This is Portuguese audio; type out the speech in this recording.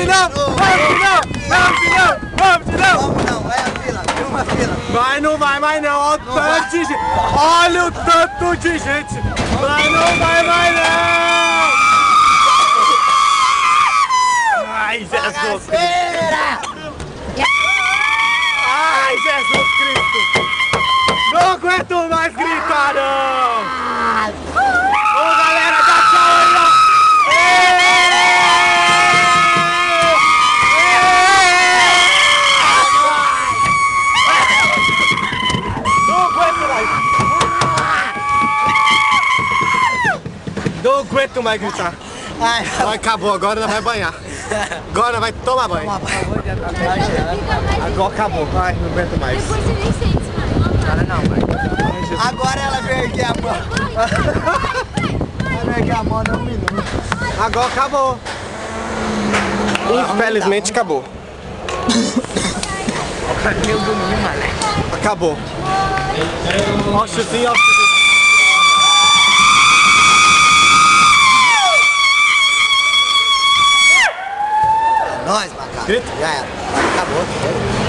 final! Vamos final! Vamos não, vai a fila, tem uma fila. Vai, não vai mais não, olha o tanto de gente! Olha o tanto de gente! Vai, não vai mais não! Ai, Jesus Cristo! Ai, Jesus Cristo! Não aguento mais gritar, não! Ô, galera, dá tchau aí, ó! Não aguento mais gritar. Ai, Acabou, agora ela vai banhar. Agora vai tomar banho. Agora acabou. Ai, não aguento mais. Depois você nem sente mais. Cara, não, vai. Agora ela veio aqui a mão. Ela veio aqui a mão, não, um minuto. Agora acabou. Infelizmente acabou. Acabou. Ó o chuzinho, ó o chuzinho. Nós, macaco. Grita. Já era. Acabou.